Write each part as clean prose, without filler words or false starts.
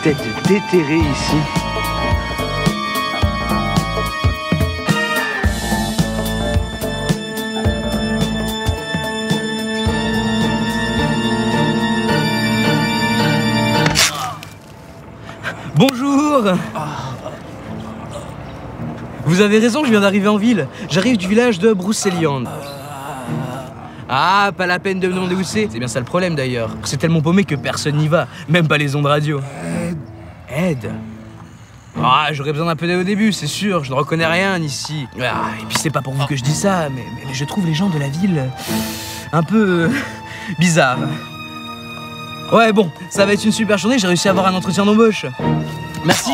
tête déterrée ici. Bonjour. Vous avez raison, je viens d'arriver en ville. J'arrive du village de Brocéliande. Ah, pas la peine de me demander où c'est. C'est bien ça le problème d'ailleurs. C'est tellement paumé que personne n'y va. Même pas les ondes radio. Aide. Ah, j'aurais besoin d'un peu d'aide au début, c'est sûr. Je ne reconnais rien ici. Ah, et puis c'est pas pour vous que je dis ça, mais je trouve les gens de la ville un peu bizarres. Ouais, bon, ça va être une super journée. J'ai réussi à avoir un entretien d'embauche. Merci.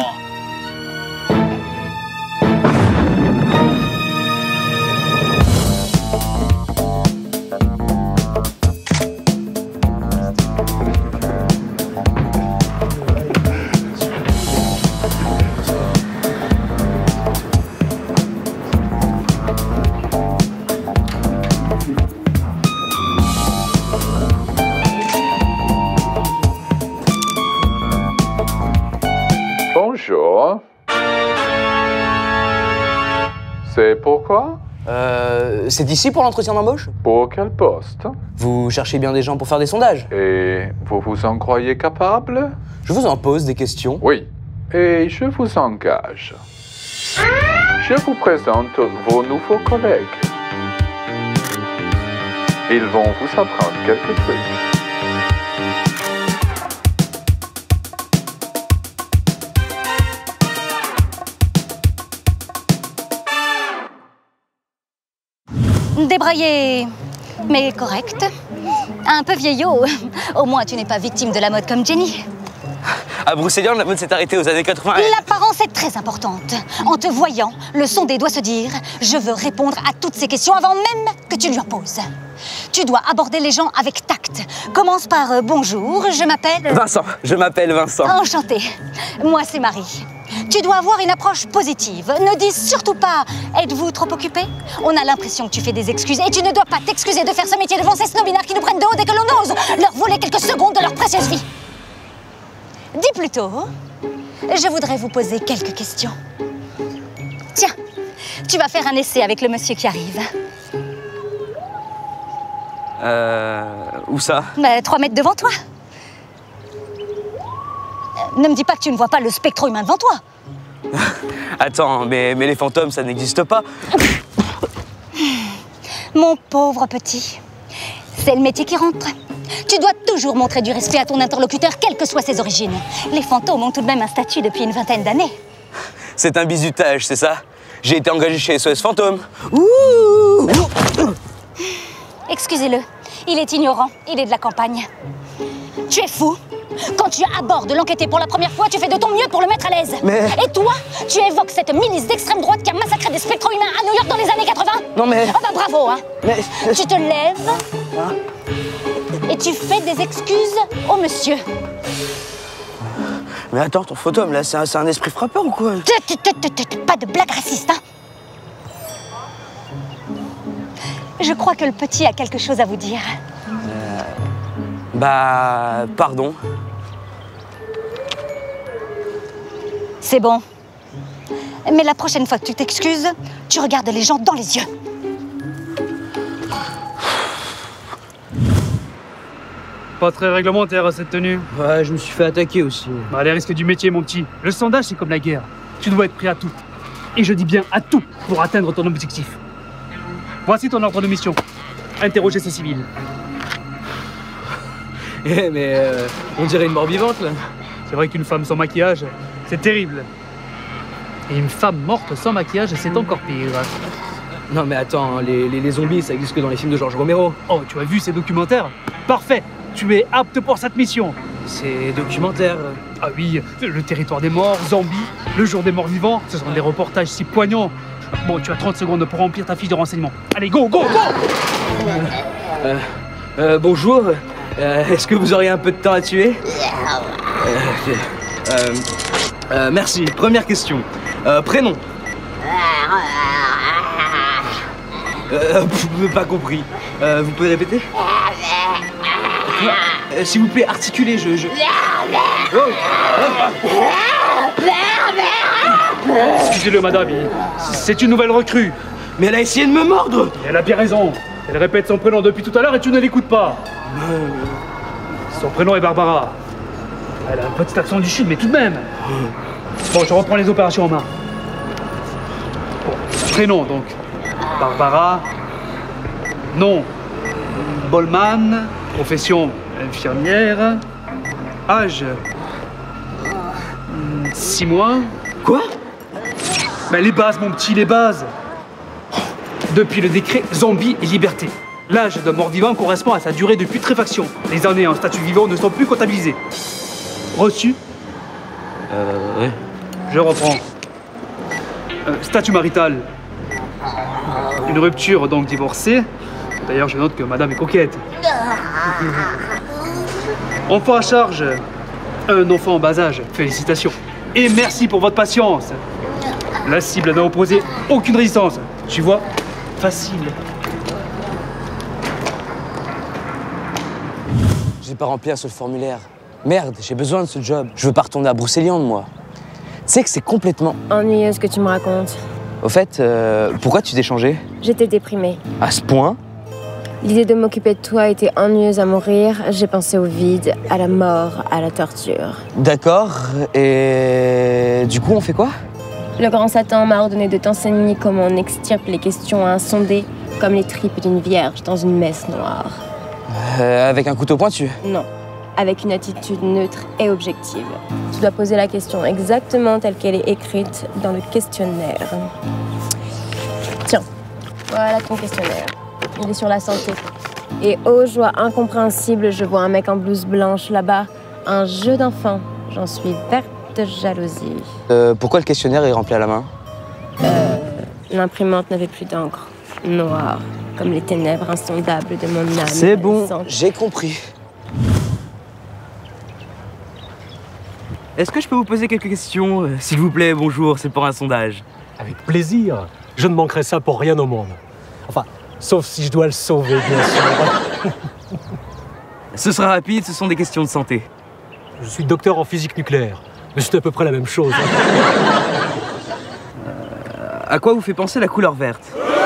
Bonjour. C'est pourquoi? C'est ici pour l'entretien d'embauche? Pour quel poste? Vous cherchez bien des gens pour faire des sondages? Et vous vous en croyez capable? Je vous en pose des questions. Oui. Et je vous engage. Je vous présente vos nouveaux collègues. Ils vont vous apprendre quelques trucs. Débraillé, mais correct. Un peu vieillot. Au moins, tu n'es pas victime de la mode comme Jenny. À Brocéliande, la mode s'est arrêtée aux années 80. L'apparence est très importante. En te voyant, le sondé doit se dire « Je veux répondre à toutes ces questions avant même que tu lui en poses ». Tu dois aborder les gens avec tact. Commence par « Bonjour, je m'appelle… » Vincent, je m'appelle Vincent. Enchantée. Moi, c'est Marie. Tu dois avoir une approche positive. Ne dis surtout pas « Êtes-vous trop occupé ?» On a l'impression que tu fais des excuses et tu ne dois pas t'excuser de faire ce métier devant ces snobinards qui nous prennent de haut dès que l'on ose leur voler quelques secondes de leur précieuse vie. Dis plutôt, je voudrais vous poser quelques questions. Tiens, tu vas faire un essai avec le monsieur qui arrive. Où ça? 3 mètres devant toi. Ne me dis pas que tu ne vois pas le spectro-humain devant toi. Attends, mais les fantômes, ça n'existe pas. Mon pauvre petit, c'est le métier qui rentre. Tu dois toujours montrer du respect à ton interlocuteur, quelles que soient ses origines. Les fantômes ont tout de même un statut depuis une vingtaine d'années. C'est un bizutage, c'est ça? J'ai été engagé chez SOS Fantôme. Ouh! Excusez-le, il est ignorant, il est de la campagne. Tu es fou. Quand tu abordes l'enquêté pour la première fois, tu fais de ton mieux pour le mettre à l'aise. Mais… Et toi, tu évoques cette milice d'extrême droite qui a massacré des spectro-humains à New York dans les années 80. Non mais… Ah bah bravo, hein. Mais… Tu te lèves et tu fais des excuses au monsieur. Mais attends, ton fantôme, là, c'est un esprit frappeur ou quoi? Pas de blague raciste, hein. Je crois que le petit a quelque chose à vous dire. Bah… pardon. C'est bon. Mais la prochaine fois que tu t'excuses, tu regardes les gens dans les yeux. Pas très réglementaire cette tenue. Ouais, je me suis fait attaquer aussi. Bah, les risques du métier, mon petit. Le sondage, c'est comme la guerre. Tu dois être prêt à tout. Et je dis bien à tout pour atteindre ton objectif. Voici ton ordre de mission. Interroger ces civils. Eh, mais on dirait une mort vivante, là. C'est vrai qu'une femme sans maquillage, c'est terrible. Et une femme morte sans maquillage, c'est encore pire. Non, mais attends, les zombies, ça existe que dans les films de George Romero. Oh, tu as vu ces documentaires? Parfait. Tu es apte pour cette mission. C'est documentaire. Ah oui, le territoire des morts, Zambie, le jour des morts vivants, ce sont des reportages si poignants. Bon, tu as 30 secondes pour remplir ta fiche de renseignement. Allez, go, go, go! Bonjour. Est-ce que vous auriez un peu de temps à tuer? Merci. Première question. Prénom? Pas compris. Vous pouvez répéter? S'il vous plaît, articulez, Excusez-le, madame, c'est une nouvelle recrue. Mais elle a essayé de me mordre. Et elle a bien raison. Elle répète son prénom depuis tout à l'heure et tu ne l'écoutes pas. Son prénom est Barbara. Elle a un petit accent du Sud, mais tout de même. Bon, je reprends les opérations en main. Bon, prénom, donc. Barbara. Nom. Bollman. Profession. Infirmière. Âge. 6 mois. Quoi? Ben, les bases, mon petit, les bases. Depuis le décret Zombie et Liberté, l'âge d'un mort-vivant correspond à sa durée de putréfaction. Les années en statut vivant ne sont plus comptabilisées. Reçu? Ouais. Je reprends. Statut marital. Une rupture, donc divorcée. D'ailleurs, je note que madame est coquette. Enfant à charge. Un enfant en bas âge. Félicitations. Et merci pour votre patience. La cible n'a opposé aucune résistance. Tu vois? Facile. J'ai pas rempli un seul formulaire. Merde, j'ai besoin de ce job. Je veux pas retourner à Brocéliande, moi. Tu sais que c'est complètement... Ennuyeux ce que tu me racontes. Au fait, pourquoi tu t'es changé? J'étais déprimée. À ce point? L'idée de m'occuper de toi était ennuyeuse à mourir. J'ai pensé au vide, à la mort, à la torture. D'accord, et... du coup, on fait quoi? Le grand Satan m'a ordonné de t'enseigner comment on extirpe les questions insondées, comme les tripes d'une vierge dans une messe noire. Avec un couteau pointu? Non, avec une attitude neutre et objective. Tu dois poser la question exactement telle qu'elle est écrite dans le questionnaire. Tiens, voilà ton questionnaire. Il est sur la santé. Et ô joie incompréhensible, je vois un mec en blouse blanche là-bas. Un jeu d'enfant. J'en suis verte de jalousie. Pourquoi le questionnaire est rempli à la main? L'imprimante n'avait plus d'encre. Noire, comme les ténèbres insondables de mon âme. C'est bon, adolescente. j'ai compris. Est-ce que je peux vous poser quelques questions? S'il vous plaît, bonjour, c'est pour un sondage. Avec plaisir. Je ne manquerai ça pour rien au monde. Enfin, sauf si je dois le sauver, bien sûr. Ce sera rapide, ce sont des questions de santé. Je suis docteur en physique nucléaire. Mais c'est à peu près la même chose. À quoi vous fait penser la couleur verte?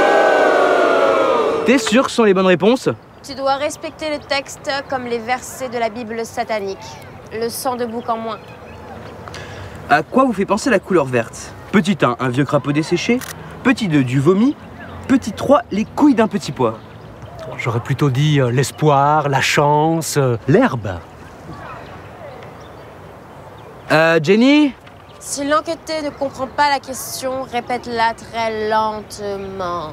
T'es sûr que ce sont les bonnes réponses? Tu dois respecter le texte comme les versets de la Bible satanique. Le sang de bouc en moins. À quoi vous fait penser la couleur verte? Petit 1, un vieux crapaud desséché. Petit 2, du vomi. Petit 3, les couilles d'un petit pois. J'aurais plutôt dit l'espoir, la chance, l'herbe. Jenny? Si l'enquêté ne comprend pas la question, répète-la très lentement.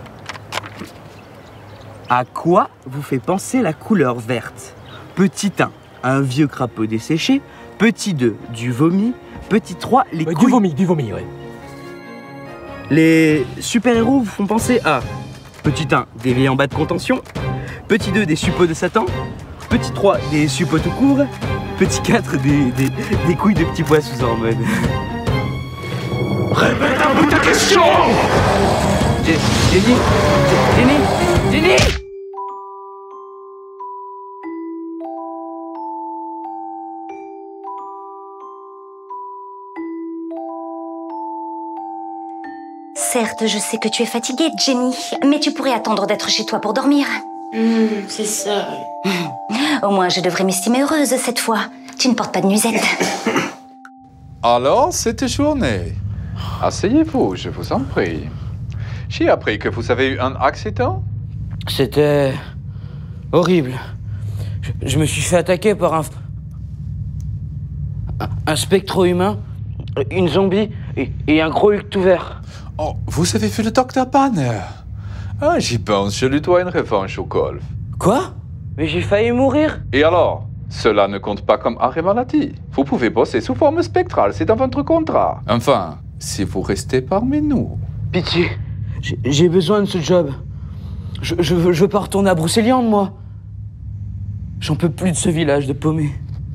À quoi vous fait penser la couleur verte? Petit 1, un vieux crapaud desséché. Petit 2, du vomi. Petit 3, les couilles... Du vomi, oui. Les super-héros vous font penser à... Petit 1, des vieilles en bas de contention. Petit 2, des suppôts de Satan. Petit 3, des suppôts tout court. Petit 4, des couilles de petits pois sous hormones. Répète un bout ta question! Jenny! Certes, je sais que tu es fatiguée, Jenny, mais tu pourrais attendre d'être chez toi pour dormir. C'est ça. Au moins, je devrais m'estimer heureuse cette fois. Tu ne portes pas de nuisette. Alors, cette journée. Asseyez-vous, je vous en prie. J'ai appris que vous avez eu un accident? C'était... horrible. Je me suis fait attaquer par un spectro-humain, une zombie et un gros Hulk tout vert. Oh, vous avez vu le docteur Banner? Ah, j'y pense, je lui dois une revanche au golf. Quoi? Mais j'ai failli mourir. Et alors? Cela ne compte pas comme arrêt maladie. Vous pouvez bosser sous forme spectrale, c'est dans votre contrat. Enfin, si vous restez parmi nous. Pitié, j'ai besoin de ce job. Je veux pas retourner à Brocéliande, moi. J'en peux plus de ce village de paumés.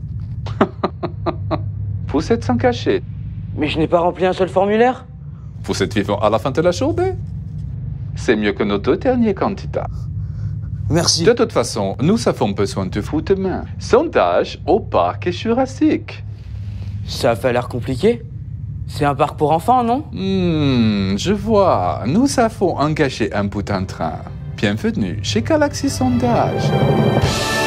Vous êtes sans cachet. Mais je n'ai pas rempli un seul formulaire. Vous êtes vivant à la fin de la journée. C'est mieux que nos deux derniers candidats. Merci. De toute façon, nous avons besoin de vous demain. Sondage au parc Jurassique. Ça a pas l'air compliqué. C'est un parc pour enfants, non? Je vois. Nous avons engagé un bout d'un train. Bienvenue chez Galaxy Sondage.